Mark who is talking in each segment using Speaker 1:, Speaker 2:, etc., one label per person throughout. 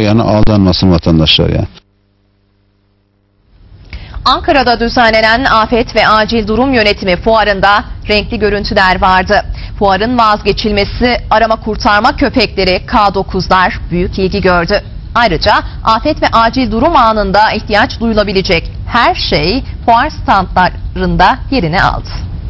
Speaker 1: Yani aldanmasın vatandaşlar yani.
Speaker 2: Ankara'da düzenlenen Afet ve Acil Durum Yönetimi fuarında renkli görüntüler vardı. Fuarın vazgeçilmesi arama kurtarma köpekleri K9'lar büyük ilgi gördü. Ayrıca afet ve acil durum anında ihtiyaç duyulabilecek her şey fuar standlarında yerini aldı.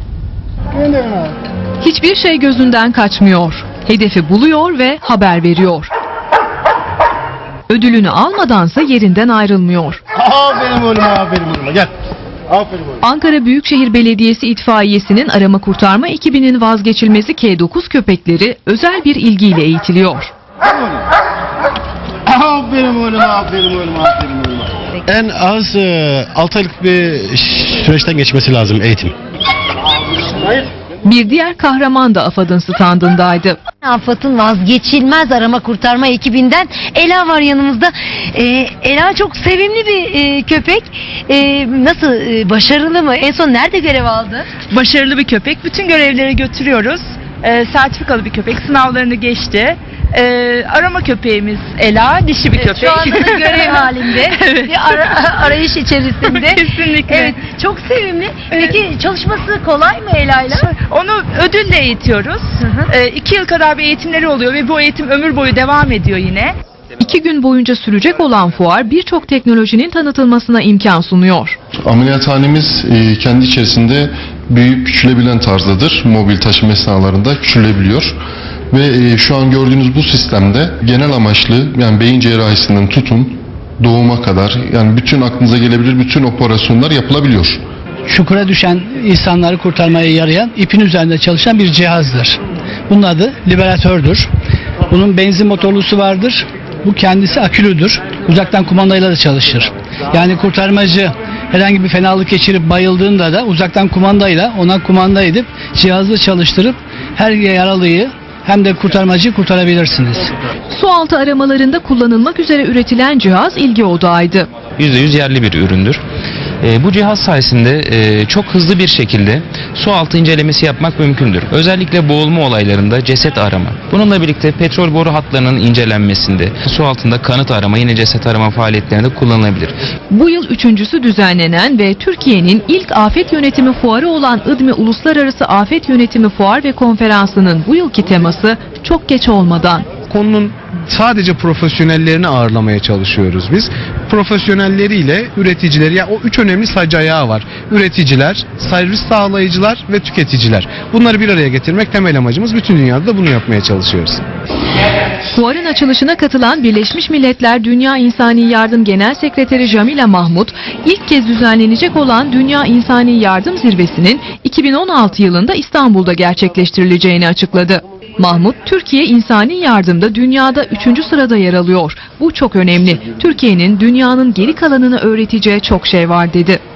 Speaker 3: Hiçbir şey gözünden kaçmıyor. Hedefi buluyor ve haber veriyor. Ödülünü almadansa yerinden ayrılmıyor.
Speaker 4: Aferin oğlum, aferin oğlum. Gel. Aferin oğlum.
Speaker 3: Ankara Büyükşehir Belediyesi itfaiyesinin arama kurtarma ekibinin vazgeçilmezi K9 köpekleri özel bir ilgiyle eğitiliyor.
Speaker 4: Aferin oğlum, aferin oğlum, aferin oğlum. En az 6 aylık bir süreçten geçmesi lazım eğitim.
Speaker 3: Bir diğer kahraman da AFAD'ın standındaydı.
Speaker 5: AFAD'ın vazgeçilmez arama kurtarma ekibinden Ela var yanımızda. Ela çok sevimli bir köpek. Nasıl, başarılı mı? En son nerede görev aldı?
Speaker 6: Başarılı bir köpek. Bütün görevleri götürüyoruz. Sertifikalı bir köpek. Sınavlarını geçti. Arama köpeğimiz Ela, dişi bir köpek.
Speaker 5: Şu anda da görev halinde.
Speaker 6: Evet.
Speaker 5: Bir arayış içerisinde.
Speaker 6: Kesinlikle.
Speaker 5: Evet, çok sevimli. Peki çalışması kolay mı Ela'yla?
Speaker 6: Onu ödülle eğitiyoruz. 2 yıl kadar bir eğitimleri oluyor ve bu eğitim ömür boyu devam ediyor yine.
Speaker 3: 2 gün boyunca sürecek olan fuar birçok teknolojinin tanıtılmasına imkan sunuyor.
Speaker 7: Ameliyathanemiz kendi içerisinde büyüyüp küçülebilen tarzdadır. Mobil taşıma esnalarında küçülebiliyor. Ve şu an gördüğünüz bu sistemde genel amaçlı, yani beyin cerrahisinden tutun doğuma kadar, yani bütün aklınıza gelebilir bütün operasyonlar yapılabiliyor.
Speaker 8: Çukura düşen insanları kurtarmaya yarayan ipin üzerinde çalışan bir cihazdır. Bunun adı liberatördür. Bunun benzin motorlusu vardır. Bu kendisi akülüdür. Uzaktan kumandayla da çalışır. Yani kurtarmacı herhangi bir fenalık geçirip bayıldığında da uzaktan kumandayla ona kumanda edip cihazı çalıştırıp her yaralıyı hem de kurtarmacıyı kurtarabilirsiniz.
Speaker 3: Sualtı aramalarında kullanılmak üzere üretilen cihaz ilgi odağıydı.
Speaker 9: %100 yerli bir üründür. Bu cihaz sayesinde çok hızlı bir şekilde sualtı incelemesi yapmak mümkündür. Özellikle boğulma olaylarında ceset arama. Bununla birlikte petrol boru hatlarının incelenmesinde, su altında kanıt arama, yine ceset arama faaliyetlerinde kullanılabilir.
Speaker 3: Bu yıl 3.'sü düzenlenen ve Türkiye'nin ilk afet yönetimi fuarı olan İDMİ Uluslararası Afet Yönetimi Fuar ve Konferansı'nın bu yılki teması çok geç olmadan.
Speaker 10: Konunun sadece profesyonellerini ağırlamaya çalışıyoruz biz. Profesyonelleriyle üreticileri, yani o 3 önemli sac ayağı var. Üreticiler, servis sağlayıcılar ve tüketiciler. Bunları bir araya getirmek temel amacımız. Bütün dünyada da bunu yapmaya çalışıyoruz.
Speaker 3: Fuarın açılışına katılan Birleşmiş Milletler Dünya İnsani Yardım Genel Sekreteri Jamila Mahmut, ilk kez düzenlenecek olan Dünya İnsani Yardım Zirvesi'nin 2016 yılında İstanbul'da gerçekleştirileceğini açıkladı. Mahmut, Türkiye insani yardımda dünyada 3. sırada yer alıyor. Bu çok önemli. Türkiye'nin dünyanın geri kalanını öğreteceği çok şey var dedi.